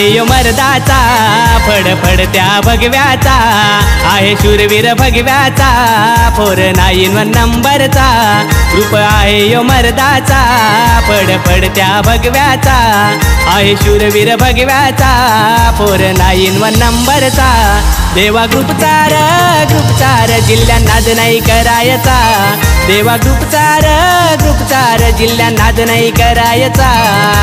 यो मर्दाचा फडफडत्या भगव्याचा आहे शूरवीर भगव्याचा 491 नंबरचा रूप आहे यो मर्दाचा फडफडत्या भगव्याचा आहे शूरवीर भगव्याचा 491 नंबरचा देवा ग्रुप 4 जिल्ह्यात नाद नाही करायचा देवा ग्रुप 4 जिल्ह्यात नाद नाही करायचा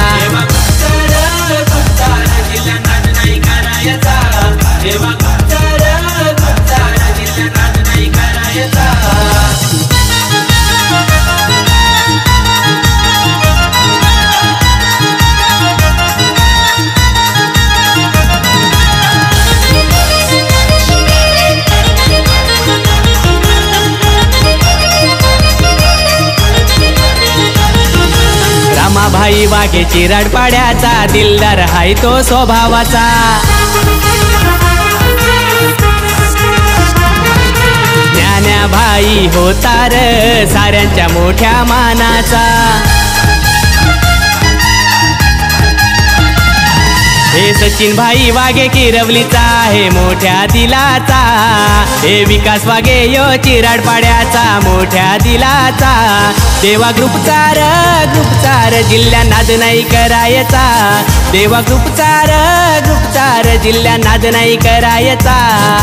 भाई वाघे चिराडपाड्याचा दिलदार हाय तो स्वभावाचा ज्ञान्या भाई होतार साऱ्यांच्या मोठ्या मानाचा हे सचिन भाई वाघे किरवलीचा हे मोठ्या दिलाचा हे विकास वाघे यो चिराडपाड्याचा मोठ्या दिलाचा देवा ग्रुप 4 जिल्ह्यात नाद नाही करायचा देवा ग्रुप 4 जिल्ह्यात नाद नाही करायचा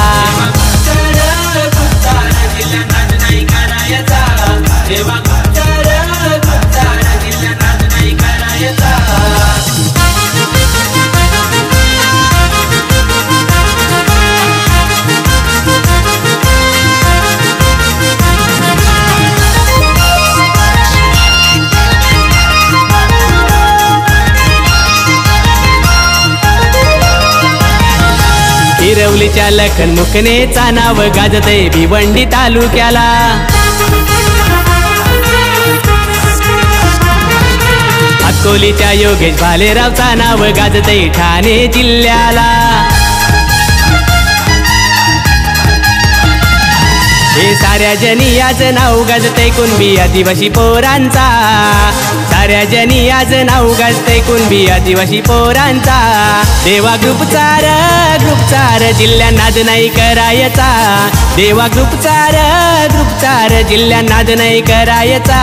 किरवलीच्या लखन मुकनेचा नाव गाजते भिवंडी तालुक्याला अकोलीच्या योगेश भालेरावचा नाव गाजते ठाणे जिल्ह्याला हे साऱ्या जनी आज नाव गाजते कुणबी आदिवासी पोरांचा साऱ्या जनी आज नाव गाजते कुणबी आदिवासी पोरांचा देवा ग्रुप 4 जिल्ह्यात नाद नाही करायचा देवा ग्रुप 4 जिल्ह्यात नाद नाही करायचा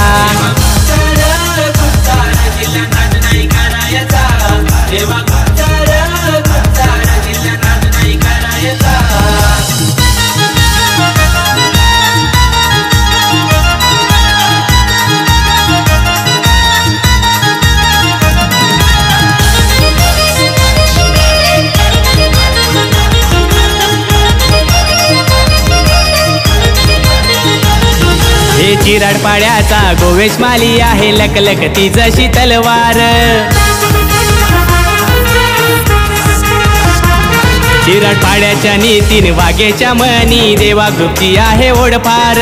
हे चिराडपाड्याचा गोवेश माली आहे लकलकती जशी तलवार चिराडपाड्याच्या नीतीन वाघेच्या मनी देवा ग्रुपची आहे ओढफार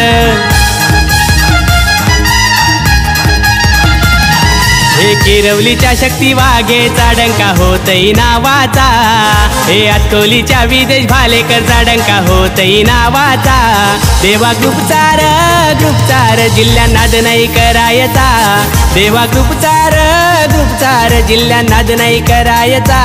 हे किरवलीच्या शक्ती वाघेचा डंका होतई नावाचा हे अकोलीच्या विदेश भालेकरचा डंका होतई नावाचा देवा ग्रुप 4 जिल्ह्यात नाद नाही करायचा देवा ग्रुप 4 जिल्ह्यात नाद नाही करायचा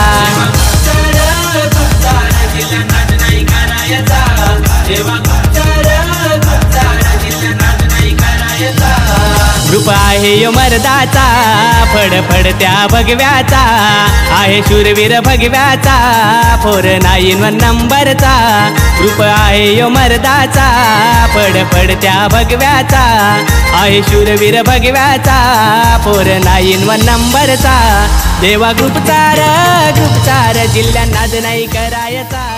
ग्रुप आहे यो मर्दाचा फडफडत्या भगव्याचा आहे शूरवीर भगव्याचा 491 नंबरचा ग्रुप आहे यो मर्दाचा फडफडत्या भगव्याचा आहे शूरवीर भगव्याचा 491 नंबरचा देवा ग्रुप 4 जिल्ह्यात नाद नाही करायचा